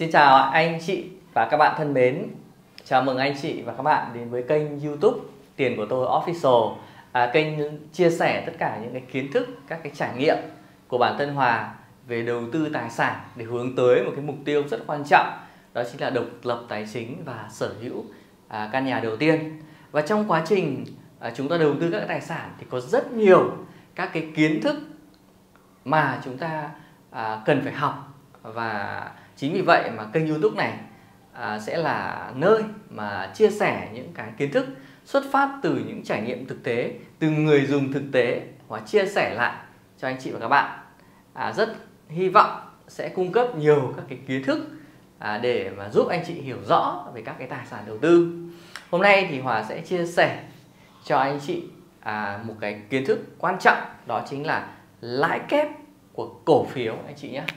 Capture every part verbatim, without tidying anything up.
Xin chào anh chị và các bạn thân mến. Chào mừng anh chị và các bạn đến với kênh YouTube Tiền của tôi Official, à, kênh chia sẻ tất cả những cái kiến thức, các cái trải nghiệm của bản thân Hòa về đầu tư tài sản để hướng tới một cái mục tiêu rất quan trọng, đó chính là độc lập tài chính và sở hữu à, căn nhà đầu tiên. Và trong quá trình à, chúng ta đầu tư các tài sản thì có rất nhiều các cái kiến thức mà chúng ta à, cần phải học, và chính vì vậy mà kênh YouTube này à, sẽ là nơi mà chia sẻ những cái kiến thức xuất phát từ những trải nghiệm thực tế, từ người dùng thực tế, và chia sẻ lại cho anh chị và các bạn. À, rất hy vọng sẽ cung cấp nhiều các cái kiến thức à, để mà giúp anh chị hiểu rõ về các cái tài sản đầu tư. Hôm nay thì Hòa sẽ chia sẻ cho anh chị à, một cái kiến thức quan trọng, đó chính là lãi kép của cổ phiếu anh chị nhé.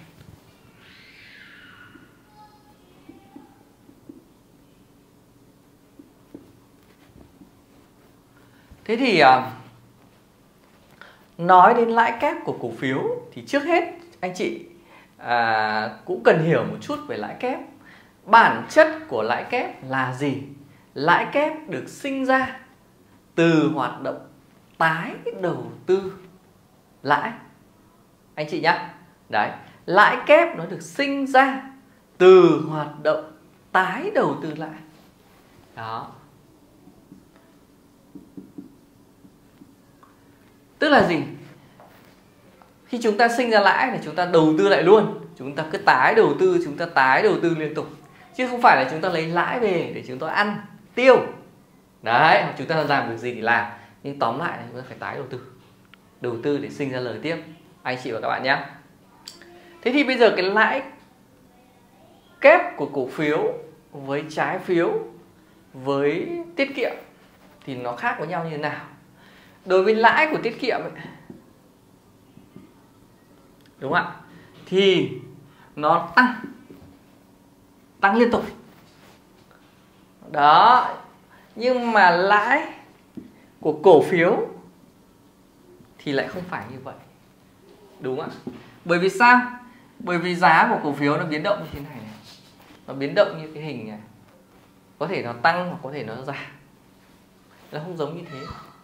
Thế thì nói đến lãi kép của cổ phiếu thì trước hết anh chị à, cũng cần hiểu một chút về lãi kép. Bản chất của lãi kép là gì? Lãi kép được sinh ra từ hoạt động tái đầu tư lãi anh chị nhé. Đấy, lãi kép nó được sinh ra từ hoạt động tái đầu tư lãi. Đó. Tức là gì? Khi chúng ta sinh ra lãi thì chúng ta đầu tư lại luôn. Chúng ta cứ tái đầu tư, chúng ta tái đầu tư liên tục. Chứ không phải là chúng ta lấy lãi về để chúng ta ăn, tiêu. Đấy, chúng ta làm được gì thì làm. Nhưng tóm lại là chúng ta phải tái đầu tư. Đầu tư để sinh ra lời tiếp, anh chị và các bạn nhé. Thế thì bây giờ cái lãi kép của cổ phiếu với trái phiếu với tiết kiệm thì nó khác với nhau như thế nào? Đối với lãi của tiết kiệm ấy, đúng không ạ, thì nó tăng tăng liên tục đó. Nhưng mà lãi của cổ phiếu thì lại không phải như vậy, đúng không ạ? Bởi vì sao? Bởi vì giá của cổ phiếu nó biến động như thế này, này. Nó biến động như cái hình này, có thể nó tăng hoặc có thể nó giảm, nó không giống như thế.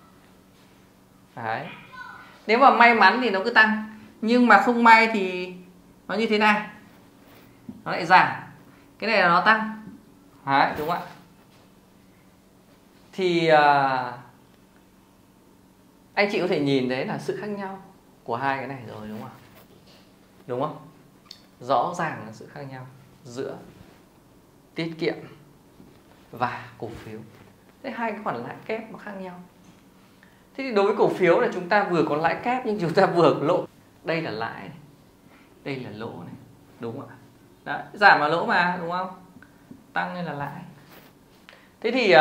Đấy. Nếu mà may mắn thì nó cứ tăng, nhưng mà không may thì nó như thế này, nó lại giảm. Cái này là nó tăng. Đấy, đúng không ạ? Thì uh, anh chị có thể nhìn thấy là sự khác nhau của hai cái này rồi, đúng không? Đúng không? Rõ ràng là sự khác nhau giữa tiết kiệm và cổ phiếu. Thế hai cái khoản lãi kép nó khác nhau. Thế thì đối với cổ phiếu là chúng ta vừa có lãi kép nhưng chúng ta vừa có lỗ. Đây là lãi này, đây là lỗ này, đúng không ạ? Đấy, giảm là lỗ mà, đúng không? Tăng lên là lãi. Thế thì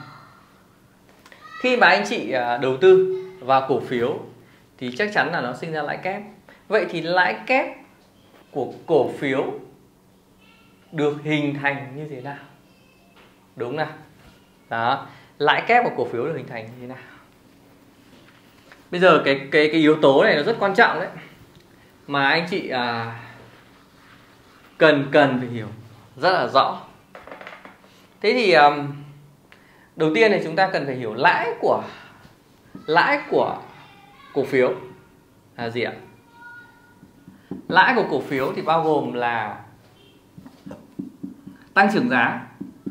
khi mà anh chị đầu tư vào cổ phiếu thì chắc chắn là nó sinh ra lãi kép. Vậy thì lãi kép của cổ phiếu được hình thành như thế nào? Đúng nào? Đó, lãi kép của cổ phiếu được hình thành như thế nào? Bây giờ cái cái cái yếu tố này nó rất quan trọng đấy, mà anh chị à, cần cần phải hiểu rất là rõ. Thế thì um, đầu tiên thì chúng ta cần phải hiểu lãi của lãi của cổ phiếu là gì ạ? Lãi của cổ phiếu thì bao gồm là tăng trưởng giá,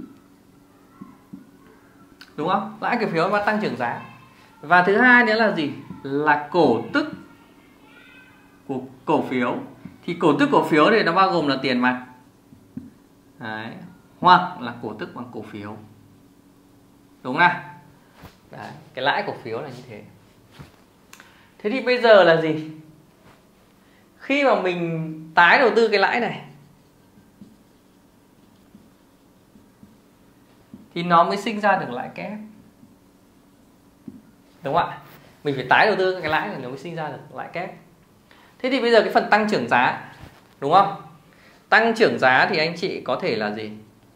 đúng không? Lãi cổ phiếu và tăng trưởng giá. Và thứ hai nữa là gì? Là cổ tức của cổ phiếu. Thì cổ tức cổ phiếu thì nó bao gồm là tiền mặt. Đấy. Hoặc là cổ tức bằng cổ phiếu. Đúng không? Đấy. Cái lãi cổ phiếu là như thế. Thế thì bây giờ là gì? Khi mà mình tái đầu tư cái lãi này thì nó mới sinh ra được lãi kép. Đúng không ạ? Mình phải tái đầu tư cái lãi này nó mới sinh ra được lãi kép. Thế thì bây giờ cái phần tăng trưởng giá, đúng không? Tăng trưởng giá thì anh chị có thể là gì?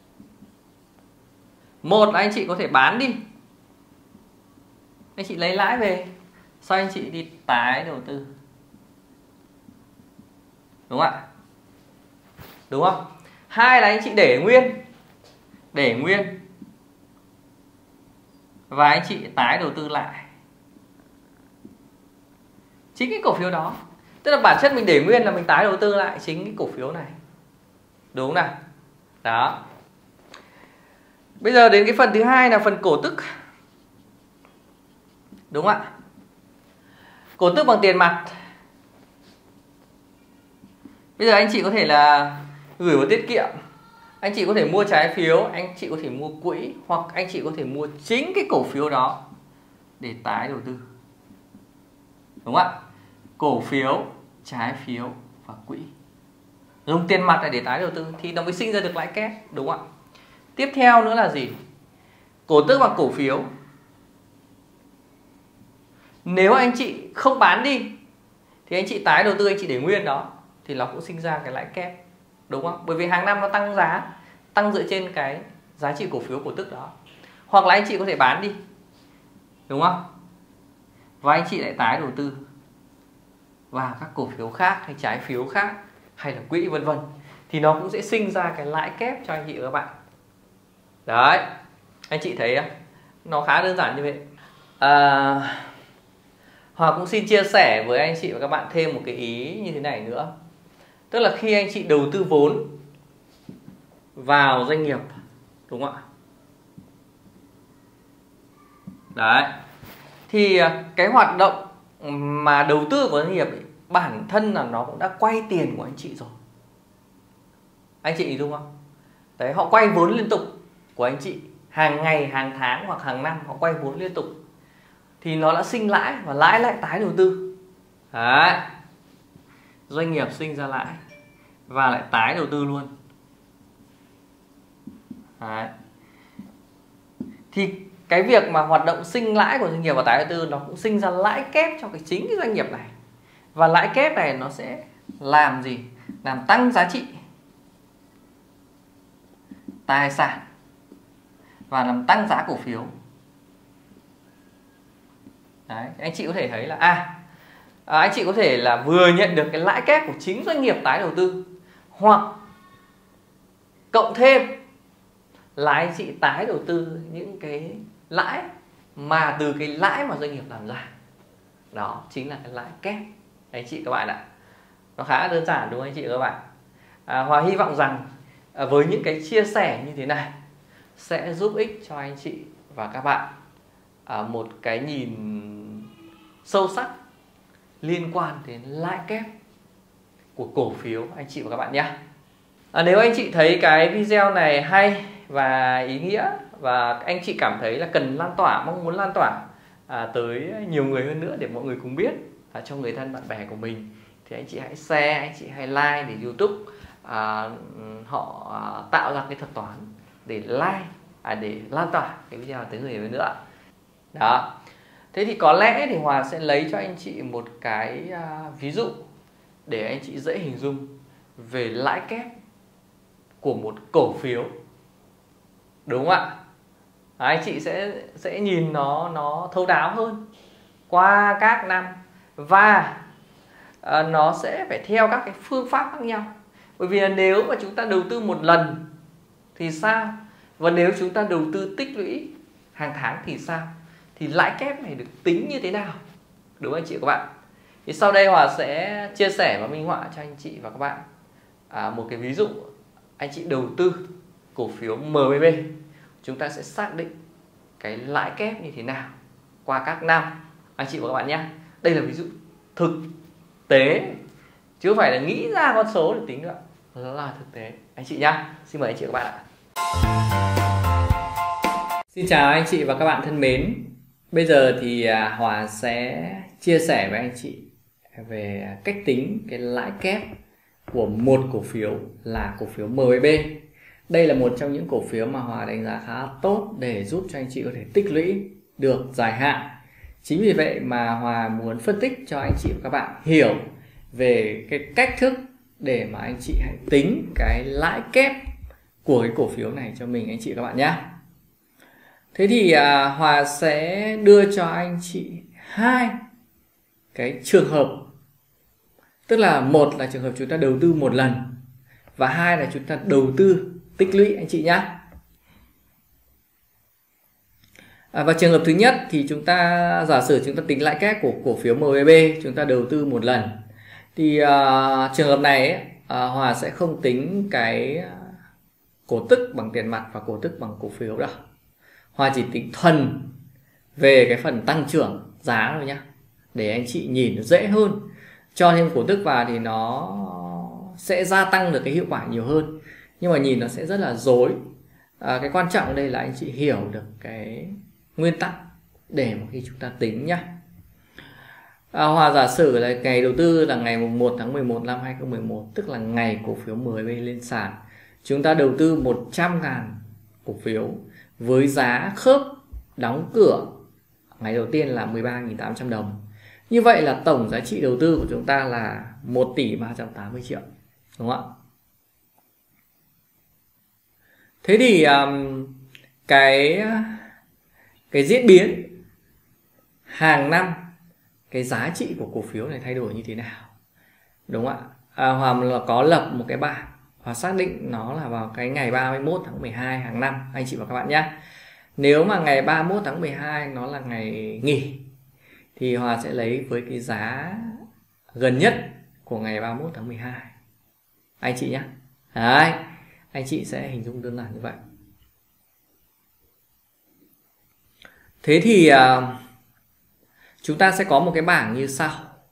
Một là anh chị có thể bán đi, anh chị lấy lãi về, sau anh chị đi tái đầu tư, đúng không ạ? Đúng không? hai là anh chị để nguyên, để nguyên và anh chị tái đầu tư lại chính cái cổ phiếu đó. Tức là bản chất mình để nguyên là mình tái đầu tư lại chính cái cổ phiếu này, đúng không nào? Đó. Bây giờ đến cái phần thứ hai là phần cổ tức, đúng không ạ? Cổ tức bằng tiền mặt. Bây giờ anh chị có thể là gửi vào tiết kiệm, anh chị có thể mua trái phiếu, anh chị có thể mua quỹ, hoặc anh chị có thể mua chính cái cổ phiếu đó để tái đầu tư, đúng không ạ? Cổ phiếu, trái phiếu và quỹ, dùng tiền mặt để tái đầu tư thì nó mới sinh ra được lãi kép, đúng không ạ? Tiếp theo nữa là gì? Cổ tức bằng cổ phiếu. Nếu anh chị không bán đi thì anh chị tái đầu tư, anh chị để nguyên đó thì nó cũng sinh ra cái lãi kép, đúng không? Bởi vì hàng năm nó tăng giá, tăng dựa trên cái giá trị cổ phiếu cổ tức đó. Hoặc là anh chị có thể bán đi, đúng không? Và anh chị lại tái đầu tư vào các cổ phiếu khác hay trái phiếu khác hay là quỹ vân vân, thì nó cũng sẽ sinh ra cái lãi kép cho anh chị và các bạn. Đấy, anh chị thấy nó khá đơn giản như vậy. à, Hòa cũng xin chia sẻ với anh chị và các bạn thêm một cái ý như thế này nữa. Tức là khi anh chị đầu tư vốn vào doanh nghiệp, đúng không ạ? Đấy, thì cái hoạt động mà đầu tư của doanh nghiệp ấy, bản thân là nó cũng đã quay tiền của anh chị rồi. Anh chị hiểu không? Đấy, họ quay vốn liên tục của anh chị, hàng ngày, hàng tháng hoặc hàng năm họ quay vốn liên tục, thì nó đã sinh lãi và lãi lại tái đầu tư. Đấy, doanh nghiệp sinh ra lãi và lại tái đầu tư luôn. Đấy, thì cái việc mà hoạt động sinh lãi của doanh nghiệp và tái đầu tư nó cũng sinh ra lãi kép cho cái chính cái doanh nghiệp này. Và lãi kép này nó sẽ làm gì? Làm tăng giá trị tài sản và làm tăng giá cổ phiếu. Đấy, anh chị có thể thấy là à, à anh chị có thể là vừa nhận được cái lãi kép của chính doanh nghiệp tái đầu tư, hoặc cộng thêm là anh chị tái đầu tư những cái lãi mà từ cái lãi mà doanh nghiệp làm ra. Đó chính là cái lãi kép anh chị các bạn ạ. Nó khá đơn giản đúng không anh chị các bạn? à, Hòa hy vọng rằng à, với những cái chia sẻ như thế này sẽ giúp ích cho anh chị và các bạn à, một cái nhìn sâu sắc liên quan đến lãi kép của cổ phiếu anh chị và các bạn nhé. à, Nếu anh chị thấy cái video này hay và ý nghĩa, và anh chị cảm thấy là cần lan tỏa, mong muốn lan tỏa à, tới nhiều người hơn nữa để mọi người cùng biết à, cho người thân bạn bè của mình, thì anh chị hãy share, anh chị hãy like để YouTube à, họ à, tạo ra cái thuật toán để like à, để lan tỏa cái video tới người hơn nữa. Đó. Thế thì có lẽ thì Hòa sẽ lấy cho anh chị một cái à, ví dụ để anh chị dễ hình dung về lãi kép của một cổ phiếu, đúng không ạ? À, anh chị sẽ sẽ nhìn nó nó thấu đáo hơn qua các năm, và à, nó sẽ phải theo các cái phương pháp khác nhau. Bởi vì là nếu mà chúng ta đầu tư một lần thì sao, và nếu chúng ta đầu tư tích lũy hàng tháng thì sao, thì lãi kép này được tính như thế nào, đúng không anh chị và các bạn? Thì sau đây Hòa sẽ chia sẻ và minh họa cho anh chị và các bạn à, một cái ví dụ anh chị đầu tư cổ phiếu em bê bê, chúng ta sẽ xác định cái lãi kép như thế nào qua các năm anh chị và các bạn nhé. Đây là ví dụ thực tế chứ không phải là nghĩ ra con số để tính nữa, nó là thực tế anh chị nhá. Xin mời anh chị và các bạn ạ. Xin chào anh chị và các bạn thân mến. Bây giờ thì Hòa sẽ chia sẻ với anh chị về cách tính cái lãi kép của một cổ phiếu là cổ phiếu em bê bê. Đây là một trong những cổ phiếu mà Hòa đánh giá khá tốt để giúp cho anh chị có thể tích lũy được dài hạn. Chính vì vậy mà Hòa muốn phân tích cho anh chị và các bạn hiểu về cái cách thức để mà anh chị hãy tính cái lãi kép của cái cổ phiếu này cho mình anh chị và các bạn nhé. Thế thì à, Hòa sẽ đưa cho anh chị hai cái trường hợp. Tức là một là trường hợp chúng ta đầu tư một lần, và hai là chúng ta đầu tư tích lũy anh chị nhé. À, và trường hợp thứ nhất thì chúng ta giả sử chúng ta tính lãi kép của cổ phiếu em bê bê, chúng ta đầu tư một lần thì uh, trường hợp này ấy, uh, Hòa sẽ không tính cái cổ tức bằng tiền mặt và cổ tức bằng cổ phiếu đâu. Hòa chỉ tính thuần về cái phần tăng trưởng giá thôi nhá, để anh chị nhìn nó dễ hơn. Cho thêm cổ tức vào thì nó sẽ gia tăng được cái hiệu quả nhiều hơn, nhưng mà nhìn nó sẽ rất là rối. À, cái quan trọng ở đây là anh chị hiểu được cái nguyên tắc để mà khi chúng ta tính nhá. À, Hòa giả sử là ngày đầu tư là ngày một tháng mười một năm hai nghìn không trăm mười một, tức là ngày cổ phiếu em bê lên sàn. Chúng ta đầu tư một trăm ngàn cổ phiếu với giá khớp đóng cửa ngày đầu tiên là mười ba nghìn tám trăm đồng. Như vậy là tổng giá trị đầu tư của chúng ta là một tỷ ba trăm tám mươi triệu, đúng không ạ? Thế thì um, cái cái diễn biến hàng năm cái giá trị của cổ phiếu này thay đổi như thế nào, đúng không ạ? À, Hòa là có lập một cái bảng, Hòa xác định nó là vào cái ngày ba mươi mốt tháng mười hai hàng năm anh chị và các bạn nhé. Nếu mà ngày ba mươi mốt tháng mười hai nó là ngày nghỉ thì Hòa sẽ lấy với cái giá gần nhất của ngày ba mươi mốt tháng mười hai anh chị nhé. Đấy, anh chị sẽ hình dung đơn giản như vậy. Thế thì uh, chúng ta sẽ có một cái bảng như sau.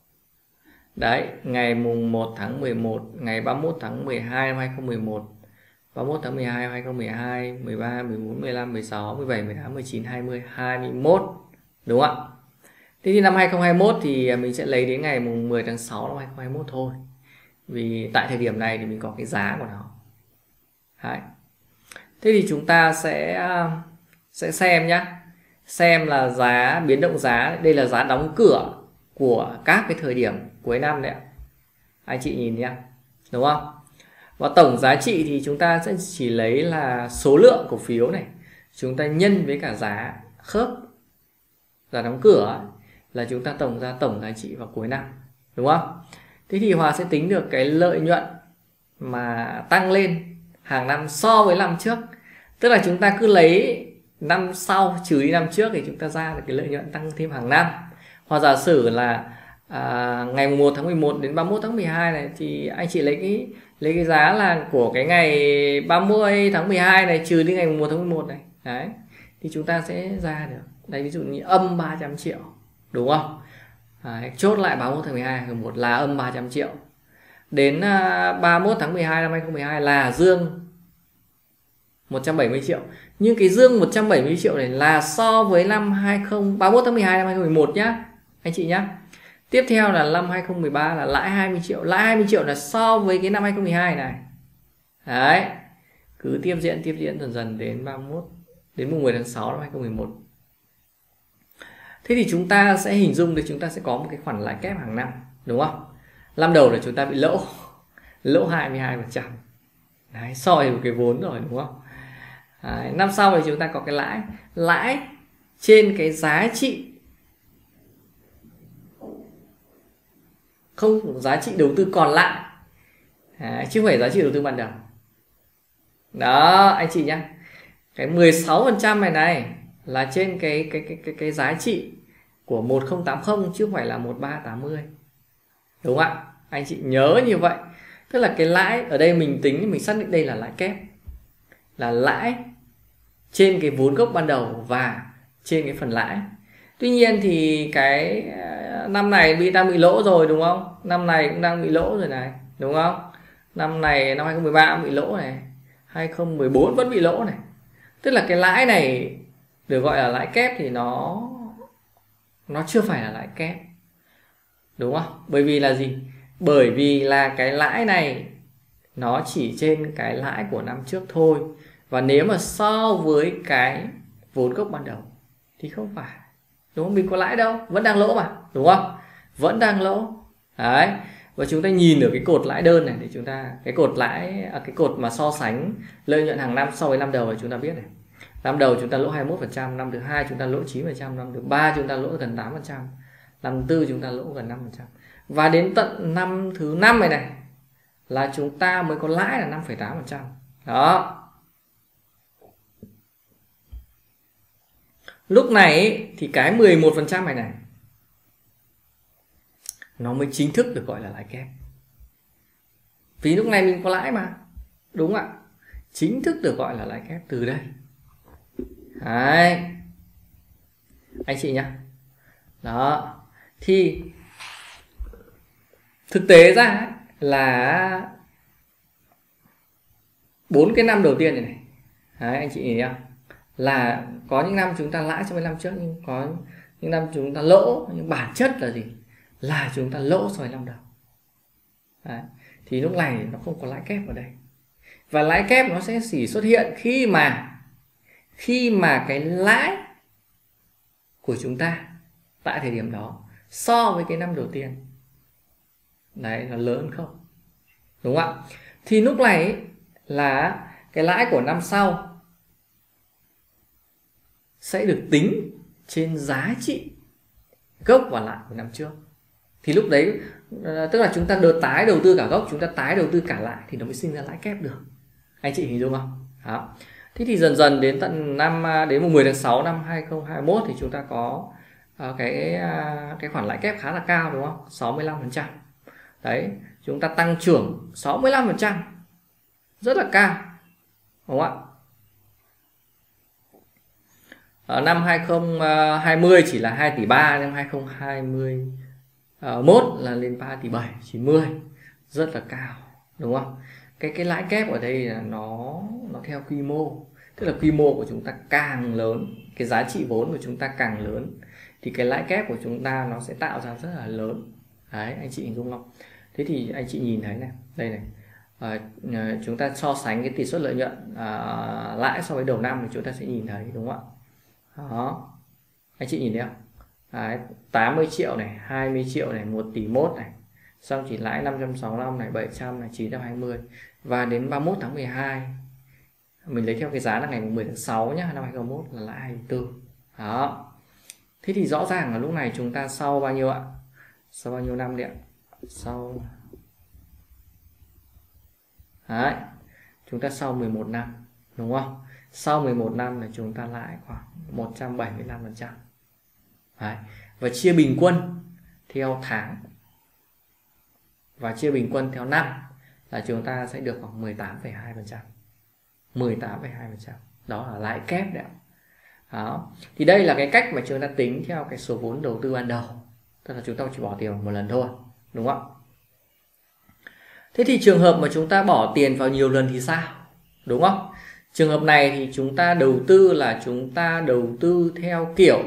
Đấy, ngày mùng một tháng mười một, ngày ba mươi mốt tháng mười hai năm hai nghìn không trăm mười một, ba mươi mốt tháng mười hai năm hai nghìn không trăm mười hai, mười ba, mười bốn, mười lăm, mười sáu, mười bảy, mười tám, mười chín, hai mươi, hai mươi mốt, đúng không ạ? Thế thì năm hai nghìn không trăm hai mươi mốt thì mình sẽ lấy đến ngày mùng mười tháng sáu năm hai nghìn không trăm hai mươi mốt thôi. Vì tại thời điểm này thì mình có cái giá của nó. Đấy. Thế thì chúng ta sẽ sẽ xem nhá. Xem là giá biến động giá, đây là giá đóng cửa của các cái thời điểm cuối năm đấy ạ. Anh chị nhìn nhá, đúng không? Và tổng giá trị thì chúng ta sẽ chỉ lấy là số lượng cổ phiếu này, chúng ta nhân với cả giá khớp, giá đóng cửa ấy, là chúng ta tổng ra tổng giá trị vào cuối năm, đúng không? Thế thì Hòa sẽ tính được cái lợi nhuận mà tăng lên hàng năm so với năm trước. Tức là chúng ta cứ lấy năm sau trừ đi năm trước thì chúng ta ra được cái lợi nhuận tăng thêm hàng năm. Hoặc giả sử là à, ngày một tháng mười một đến ba mươi mốt tháng mười hai này thì anh chị lấy cái lấy cái giá là của cái ngày ba mươi tháng mười hai này trừ đi ngày một tháng mười một này. Đấy. Thì chúng ta sẽ ra được. Đây ví dụ như âm ba trăm triệu, đúng không? Đấy, chốt lại ba mươi mốt tháng mười hai một là âm ba trăm triệu. Đến à, ba mươi mốt tháng mười hai năm hai nghìn không trăm mười hai là dương một trăm bảy mươi triệu. Nhưng cái dương một trăm bảy mươi triệu này là so với năm hai nghìn ba mươi mốt tháng mười hai năm hai nghìn không trăm mười một nhá anh chị nhá. Tiếp theo là năm hai nghìn không trăm mười ba là lãi hai mươi triệu. Lãi hai mươi triệu là so với cái năm hai nghìn không trăm mười hai này. Đấy. Cứ tiếp diễn tiếp diễn dần dần đến ba mươi mốt đến mùng mười tháng sáu năm hai nghìn không trăm mười một. Thế thì chúng ta sẽ hình dung được chúng ta sẽ có một cái khoản lãi kép hàng năm, đúng không? Năm đầu là chúng ta bị lỗ. Lỗ hai mươi hai phần trăm. Đấy, soi một cái vốn rồi, đúng không? Đấy, năm sau thì chúng ta có cái lãi. Lãi trên cái giá trị, không giá trị đầu tư còn lại. Đấy, chứ không phải giá trị đầu tư ban đầu. Đó, anh chị nhá. Cái mười sáu phần trăm này này là trên cái cái cái cái cái giá trị của một nghìn không trăm tám mươi chứ không phải là một nghìn ba trăm tám mươi. Đúng không ạ? Anh chị nhớ như vậy. Tức là cái lãi ở đây mình tính, mình xác định đây là lãi kép. Là lãi trên cái vốn gốc ban đầu và trên cái phần lãi. Tuy nhiên thì cái năm này bị đang bị lỗ rồi, đúng không? Năm này cũng đang bị lỗ rồi này, đúng không? Năm này năm hai nghìn không trăm mười ba cũng bị lỗ này, hai nghìn không trăm mười bốn vẫn bị lỗ này. Tức là cái lãi này được gọi là lãi kép thì nó nó chưa phải là lãi kép, đúng không? Bởi vì là gì? Bởi vì là cái lãi này nó chỉ trên cái lãi của năm trước thôi. Và nếu mà so với cái vốn gốc ban đầu thì không phải, đúng không? Mình có lãi đâu, vẫn đang lỗ mà, đúng không? Vẫn đang lỗ. Đấy. Và chúng ta nhìn ở cái cột lãi đơn này để chúng ta, cái cột lãi, à, cái cột mà so sánh lợi nhuận hàng năm so với năm đầu thì chúng ta biết này. Năm đầu chúng ta lỗ hai mươi mốt phần trăm, năm thứ hai chúng ta lỗ chín phần trăm, năm thứ ba chúng ta lỗ gần tám phần trăm, năm thứ tư chúng ta lỗ gần năm phần trăm. Và đến tận năm thứ năm này này là chúng ta mới có lãi là năm phẩy tám phần trăm. Đó. Lúc này ấy, thì cái mười một phần trăm này này nó mới chính thức được gọi là lãi kép. Vì lúc này mình có lãi mà. Đúng ạ. Chính thức được gọi là lãi kép từ đây. Đấy. Anh chị nhá. Đó. Thì thực tế ra ấy, là bốn cái năm đầu tiên này này. Đấy, anh chị nhìn thấy không? Là có những năm chúng ta lãi so với năm trước, nhưng có những năm chúng ta lỗ. Nhưng bản chất là gì? Là chúng ta lỗ so với năm đầu. Đấy. Thì lúc này nó không có lãi kép ở đây. Và lãi kép nó sẽ chỉ xuất hiện khi mà Khi mà cái lãi của chúng ta tại thời điểm đó so với cái năm đầu tiên đấy nó lớn không, đúng không ạ? Thì lúc này ấy, là cái lãi của năm sau sẽ được tính trên giá trị gốc và lãi của năm trước. Thì lúc đấy tức là chúng ta đợt tái đầu tư cả gốc, chúng ta tái đầu tư cả lãi thì nó mới sinh ra lãi kép được. Anh chị hình dung không? Đó. Thế thì dần dần đến tận năm đến mùng mười tháng sáu năm hai không hai mốt thì chúng ta có uh, cái uh, cái khoản lãi kép khá là cao, đúng không? sáu mươi lăm phần trăm. Đấy, chúng ta tăng trưởng sáu mươi lăm phần trăm. Rất là cao. Đúng không ạ? Ở năm hai không hai không chỉ là hai tỷ ba, năm hai không hai mốt là lên ba tỷ bảy, chín mươi. Rất là cao, đúng không? Cái cái lãi kép ở đây là nó nó theo quy mô, tức là quy mô của chúng ta càng lớn, cái giá trị vốn của chúng ta càng lớn thì cái lãi kép của chúng ta nó sẽ tạo ra rất là lớn. Đấy, anh chị hình dung không? Thế thì anh chị nhìn thấy này, đây này, à, chúng ta so sánh cái tỷ suất lợi nhuận à, lãi so với đầu năm thì chúng ta sẽ nhìn thấy, đúng không ạ? Đó, anh chị nhìn thấy không? Đấy, tám mươi triệu này, hai mươi triệu này, một tỷ mốt này, xong chỉ lãi năm trăm sáu mươi lăm này, bảy trăm này, chín trăm hai mươi. Và đến ba mươi mốt tháng mười hai, mình lấy theo cái giá là ngày mười tháng sáu nhá, năm hai không hai mốt là lãi hai mươi tư. Đó. Thế thì rõ ràng là lúc này chúng ta sau bao nhiêu ạ? Sau bao nhiêu năm đấy ạ? Sau Đấy. Chúng ta sau mười một năm, đúng không? Sau mười một năm là chúng ta lãi khoảng một trăm bảy mươi lăm phần trăm. Đấy. Và chia bình quân theo tháng và chia bình quân theo năm là chúng ta sẽ được khoảng mười tám phẩy hai phần trăm. mười tám phẩy hai phần trăm. Đó là lãi kép đấy. Đó. Thì đây là cái cách mà chúng ta tính theo cái số vốn đầu tư ban đầu. Tức là chúng ta chỉ bỏ tiền một lần thôi, đúng không? Thế thì trường hợp mà chúng ta bỏ tiền vào nhiều lần thì sao? Đúng không? Trường hợp này thì chúng ta đầu tư là chúng ta đầu tư theo kiểu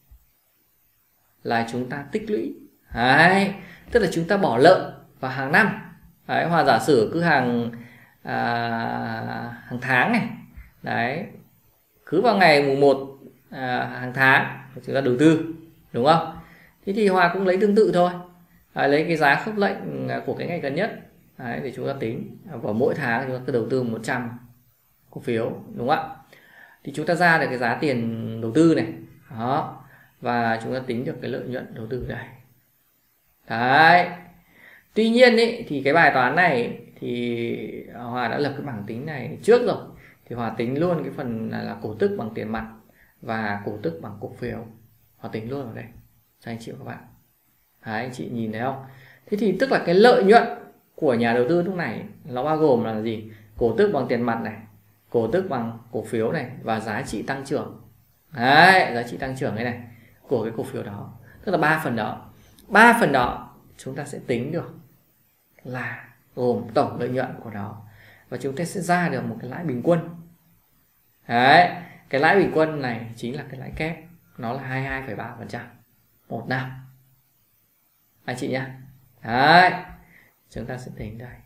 là chúng ta tích lũy. Đấy. Tức là chúng ta bỏ lợn vào hàng năm. Đấy, hoặc giả sử cứ hàng à, hàng tháng này. Đấy. Cứ vào ngày mùng một à, hàng tháng chúng ta đầu tư, đúng không? Thế thì Hòa cũng lấy tương tự thôi. Đấy, lấy cái giá khớp lệnh của cái ngày gần nhất. Đấy, để chúng ta tính. Vào mỗi tháng chúng ta cứ đầu tư một trăm cổ phiếu, đúng không ạ? Thì chúng ta ra được cái giá tiền đầu tư này. Đó. Và chúng ta tính được cái lợi nhuận đầu tư đây. Đấy. Tuy nhiên ý, thì cái bài toán này thì Hòa đã lập cái bảng tính này trước rồi. Thì Hòa tính luôn cái phần là, là cổ tức bằng tiền mặt và cổ tức bằng cổ phiếu. Hòa tính luôn ở đây cho anh chị và các bạn. Đấy, anh chị nhìn thấy không? Thế thì tức là cái lợi nhuận của nhà đầu tư lúc này nó bao gồm là gì? Cổ tức bằng tiền mặt này, cổ tức bằng cổ phiếu này và giá trị tăng trưởng. Đấy, giá trị tăng trưởng này này của cái cổ phiếu đó. Tức là ba phần đó. Ba phần đó chúng ta sẽ tính được là gồm tổng lợi nhuận của nó. Và chúng ta sẽ ra được một cái lãi bình quân. Đấy, cái lãi bình quân này chính là cái lãi kép. Nó là hai mươi hai phẩy ba phần trăm một năm. Anh chị nhé. Đấy, chúng ta sẽ tính đây.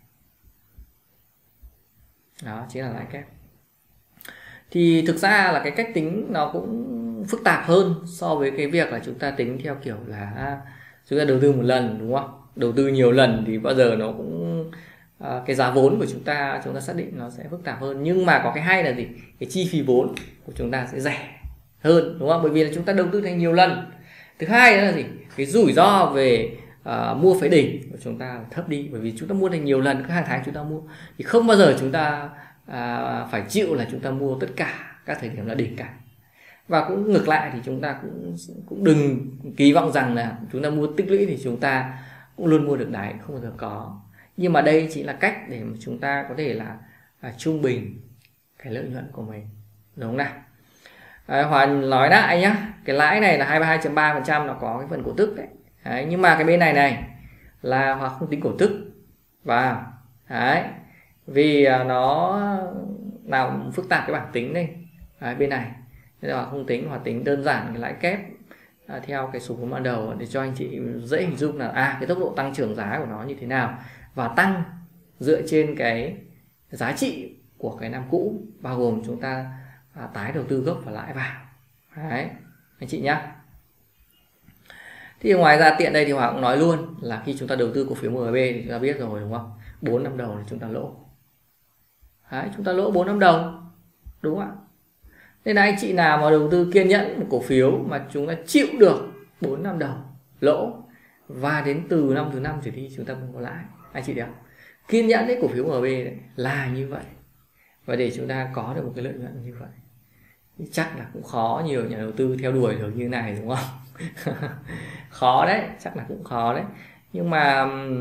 Đó chính là lãi kép. Thì thực ra là cái cách tính nó cũng phức tạp hơn so với cái việc là chúng ta tính theo kiểu là chúng ta đầu tư một lần, đúng không? Đầu tư nhiều lần thì bao giờ nó cũng à, cái giá vốn của chúng ta chúng ta xác định nó sẽ phức tạp hơn. Nhưng mà có cái hay là gì? Cái chi phí vốn của chúng ta sẽ rẻ hơn, đúng không? Bởi vì là chúng ta đầu tư thành nhiều lần. Thứ hai là gì? Cái rủi ro về uh, mua phế đỉnh của chúng ta thấp đi, bởi vì chúng ta mua thành nhiều lần, các hàng tháng chúng ta mua thì không bao giờ chúng ta uh, phải chịu là chúng ta mua tất cả các thời điểm là đỉnh cả. Và cũng ngược lại thì chúng ta cũng cũng đừng kỳ vọng rằng là chúng ta mua tích lũy thì chúng ta cũng luôn mua được đáy, không bao giờ có. Nhưng mà đây chỉ là cách để mà chúng ta có thể là à, trung bình cái lợi nhuận của mình, đúng không nào? À, Hòa nói lại nhá, cái lãi này là hai mươi hai phẩy ba phần trăm, nó có cái phần cổ tức đấy. Đấy, nhưng mà cái bên này này là Hòa không tính cổ tức vào. Đấy, vì à, nó nào phức tạp cái bảng tính đây. Đấy, bên này nên là Hòa không tính, Hòa tính đơn giản cái lãi kép à, theo cái số vốn ban đầu để cho anh chị dễ hình dung là à cái tốc độ tăng trưởng giá của nó như thế nào, và tăng dựa trên cái giá trị của cái năm cũ, bao gồm chúng ta à, tái đầu tư gốc và lãi vào. Đấy, anh chị nhá. Thì ngoài ra tiện đây thì Hòa cũng nói luôn là khi chúng ta đầu tư cổ phiếu em bê thì chúng ta biết rồi đúng không? bốn năm đầu thì chúng ta lỗ. Đấy, chúng ta lỗ bốn năm đầu. Đúng không ạ? Nên là anh chị nào mà đầu tư kiên nhẫn một cổ phiếu mà chúng ta chịu được bốn năm đầu lỗ, và đến từ năm thứ năm trở đi chúng ta không có lãi. Anh chị thấy không? Kiên nhẫn đấy, cổ phiếu em bê đấy là như vậy. Và để chúng ta có được một cái lợi nhuận như vậy thì chắc là cũng khó nhiều nhà đầu tư theo đuổi được như này, đúng không? Khó đấy, chắc là cũng khó đấy. Nhưng mà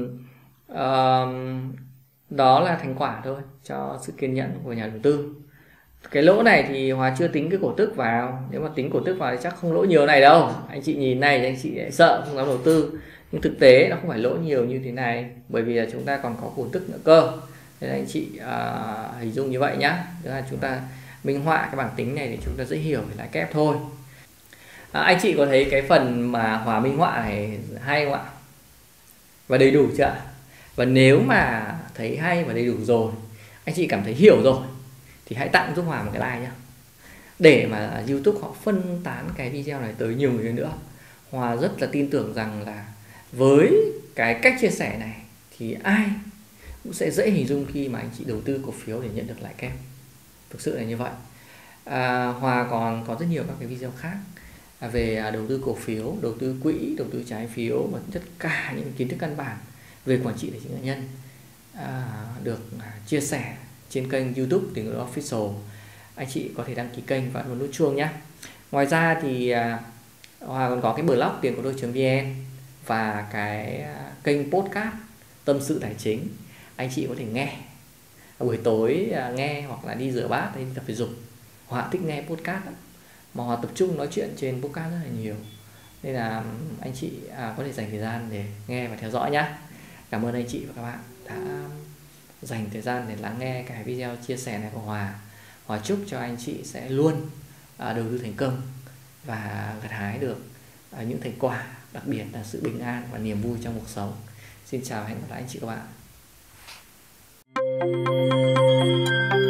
uh, đó là thành quả thôi cho sự kiên nhẫn của nhà đầu tư. Cái lỗ này thì Hòa chưa tính cái cổ tức vào. Nếu mà tính cổ tức vào thì chắc không lỗ nhiều này đâu. Anh chị nhìn này thì anh chị lại sợ không dám đầu tư. Nhưng thực tế nó không phải lỗ nhiều như thế này, bởi vì là chúng ta còn có cổ tức nữa cơ. Nên anh chị uh, hình dung như vậy nhá. Tức là chúng ta minh họa cái bảng tính này để chúng ta dễ hiểu về lãi kép thôi. À, anh chị có thấy cái phần mà Hòa minh họa này hay không ạ? Và đầy đủ chưa? Và nếu mà thấy hay và đầy đủ rồi, anh chị cảm thấy hiểu rồi, thì hãy tặng giúp Hòa một cái like nhé, để mà YouTube họ phân tán cái video này tới nhiều người nữa. Hòa rất là tin tưởng rằng là với cái cách chia sẻ này thì ai cũng sẽ dễ hình dung khi mà anh chị đầu tư cổ phiếu để nhận được lãi kép. Thực sự là như vậy. à, Hòa còn có rất nhiều các cái video khác về đầu tư cổ phiếu, đầu tư quỹ, đầu tư trái phiếu, và tất cả những kiến thức căn bản về quản trị tài chính cá nhân à, được chia sẻ trên kênh YouTube Tiền Của Tôi Official. Anh chị có thể đăng ký kênh và ấn nút chuông nhé. Ngoài ra thì à, Hòa còn có cái blog tiền của tôi.vn và cái kênh podcast Tâm Sự Tài Chính. Anh chị có thể nghe buổi tối, à, nghe hoặc là đi rửa bát hay đi tập thể dục. Hòa thích nghe podcast mà Hòa tập trung nói chuyện trên podcast rất là nhiều, nên là anh chị à, có thể dành thời gian để nghe và theo dõi nhé. Cảm ơn anh chị và các bạn đã dành thời gian để lắng nghe cái video chia sẻ này của Hòa. Hòa chúc cho anh chị sẽ luôn à, đầu tư thành công và gặt hái được à, những thành quả, đặc biệt là sự bình an và niềm vui trong cuộc sống. Xin chào và hẹn gặp lại anh chị và các bạn.